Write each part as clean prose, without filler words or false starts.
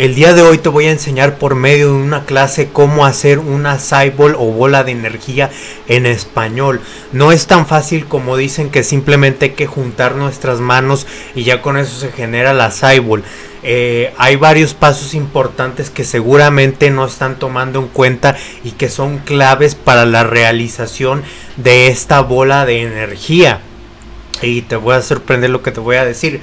El día de hoy te voy a enseñar por medio de una clase cómo hacer una Cyborg o bola de energía en español. No es tan fácil como dicen, que simplemente hay que juntar nuestras manos y ya con eso se genera la Cyborg. Hay varios pasos importantes que seguramente no están tomando en cuenta y que son claves para la realización de esta bola de energía. Y te voy a sorprender lo que te voy a decir.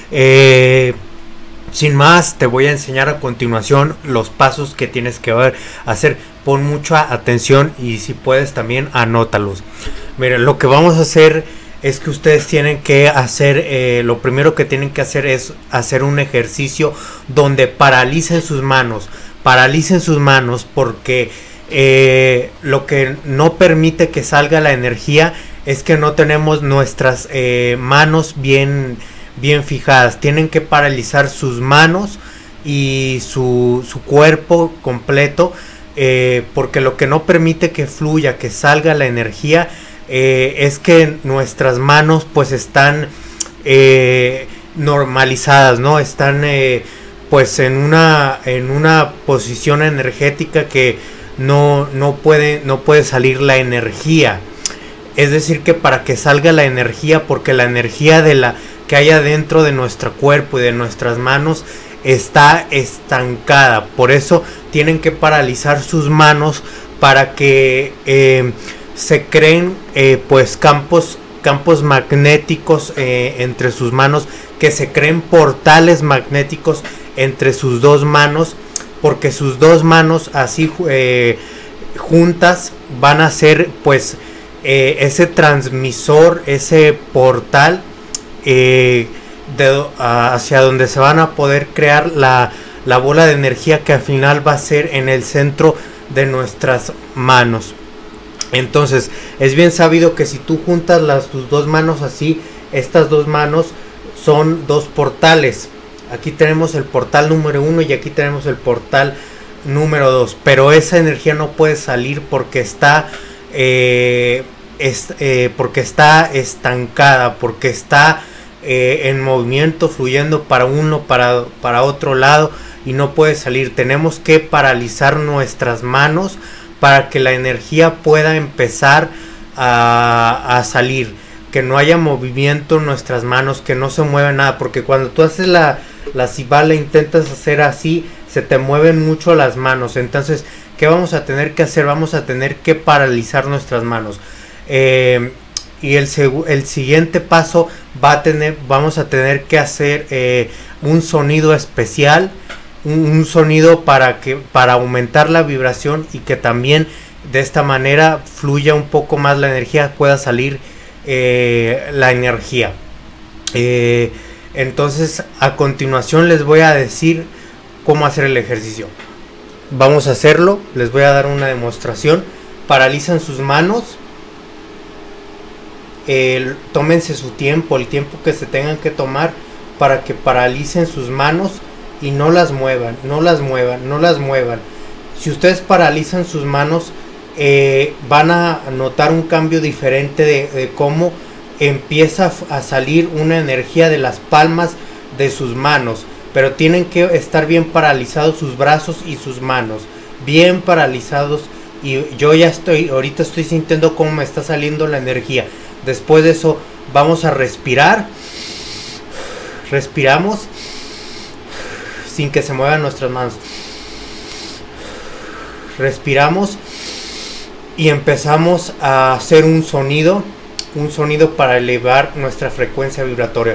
Sin más, te voy a enseñar a continuación los pasos que tienes que hacer. Pon mucha atención y si puedes también anótalos. Miren, lo que vamos a hacer es que ustedes tienen que hacer, lo primero que tienen que hacer es hacer un ejercicio donde paralicen sus manos. Paralicen sus manos porque lo que no permite que salga la energía es que no tenemos nuestras manos bien fijadas. Tienen que paralizar sus manos y su cuerpo completo, porque lo que no permite que fluya, que salga la energía, es que nuestras manos pues están normalizadas, ¿no? Están pues en una posición energética que no puede salir la energía. Es decir, que para que salga la energía, porque la energía que hay adentro de nuestro cuerpo y de nuestras manos está estancada. Por eso tienen que paralizar sus manos para que se creen pues campos magnéticos entre sus manos, que se creen portales magnéticos entre sus dos manos, porque sus dos manos así juntas van a ser pues ese transmisor, ese portal hacia donde se van a poder crear la bola de energía, que al final va a ser en el centro de nuestras manos. Entonces es bien sabido que si tú juntas tus dos manos así, estas dos manos son dos portales. Aquí tenemos el portal número 1 y aquí tenemos el portal número 2, pero esa energía no puede salir porque está estancada, porque está en movimiento, fluyendo para uno, para otro lado, y no puede salir. Tenemos que paralizar nuestras manos para que la energía pueda empezar a salir, que no haya movimiento en nuestras manos, que no se mueva nada, porque cuando tú haces la cibala, intentas hacer así, se te mueven mucho las manos. Entonces, ¿qué vamos a tener que hacer? Vamos a tener que paralizar nuestras manos. Y el siguiente paso vamos a tener que hacer un sonido especial, un sonido para aumentar la vibración y que también de esta manera fluya un poco más la energía, pueda salir la energía. Entonces, a continuación les voy a decir cómo hacer el ejercicio. Vamos a hacerlo, les voy a dar una demostración. Paralizan sus manos. Tómense su tiempo, el tiempo que se tengan que tomar para que paralicen sus manos y no las muevan. Si ustedes paralizan sus manos, van a notar un cambio diferente de cómo empieza a salir una energía de las palmas de sus manos, pero tienen que estar bien paralizados sus brazos y sus manos, bien paralizados. Y yo ahorita estoy sintiendo cómo me está saliendo la energía. Después de eso vamos a respirar. Respiramos sin que se muevan nuestras manos. Respiramos y empezamos a hacer un sonido para elevar nuestra frecuencia vibratoria.